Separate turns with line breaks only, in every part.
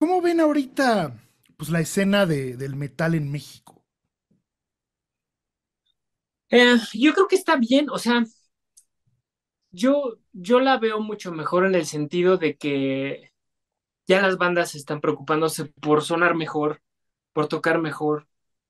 ¿Cómo ven ahorita, pues, la escena del metal en México?
Yo creo que está bien, o sea, yo la veo mucho mejor en el sentido de que ya las bandas están preocupándose por sonar mejor, por tocar mejor.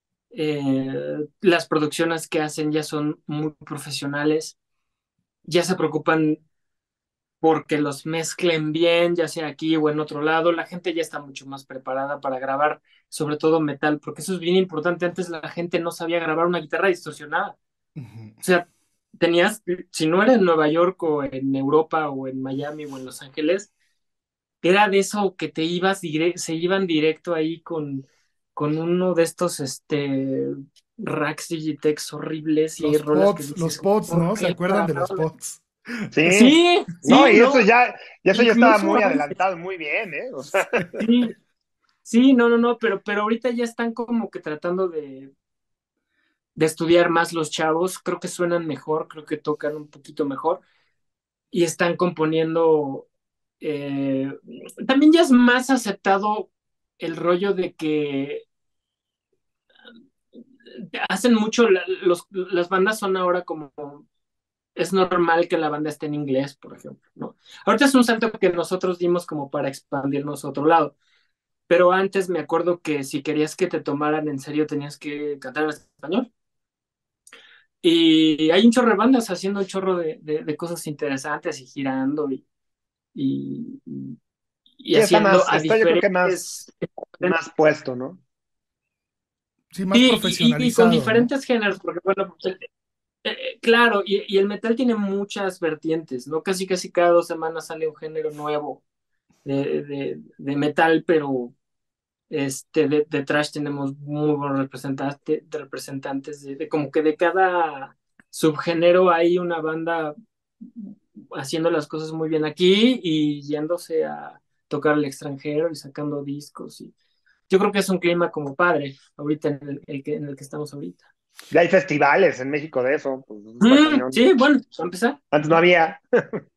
Las producciones que hacen ya son muy profesionales, ya se preocupan porque los mezclen bien, ya sea aquí o en otro lado. La gente ya está mucho más preparada para grabar, sobre todo metal, porque eso es bien importante. Antes la gente no sabía grabar una guitarra distorsionada. O
Ujú.
sea, tenías, si no era en Nueva York o en Europa o en Miami o en Los Ángeles, era de eso que te ibas, se iban directo ahí con uno de estos, racks Digitex horribles y hay rolas que
Los
dices,
pods,
¿por
¿no? ¿Se
qué
acuerdan de los
grabaron?
pods?
Sí,
Sí,
no,
sí, no,
y eso ya estaba
incluso
muy
antes,
adelantado, muy bien, ¿eh? O sea,
sí, sí, no, no, no, pero ahorita ya están como que tratando de estudiar más los chavos, creo que suenan mejor, creo que tocan un poquito mejor y están componiendo, eh, también ya es más aceptado el rollo de que hacen mucho, las bandas son ahora como, es normal que la banda esté en inglés, por ejemplo, ¿no? Ahorita es un salto que nosotros dimos como para expandirnos a otro lado, pero antes me acuerdo que si querías que te tomaran en serio tenías que cantar en español. Y hay un chorro de bandas haciendo un chorro de cosas interesantes y girando y, y
sí,
haciendo a
está yo creo que
diferentes.
más puesto, ¿no?
Sí, más
Sí, y con
profesionalizado, ¿no?
diferentes géneros, porque bueno, pues, claro, y el metal tiene muchas vertientes, ¿no? Casi casi cada 2 semanas sale un género nuevo de metal, pero de thrash tenemos muy buenos representantes de como que de cada subgénero hay una banda haciendo las cosas muy bien aquí y yéndose a tocar al extranjero y sacando discos. Y yo creo que es un clima como padre ahorita en el que estamos ahorita.
Ya hay festivales en México de eso, pues eso está cañón.
Sí, bueno, para empezar.
Antes no había.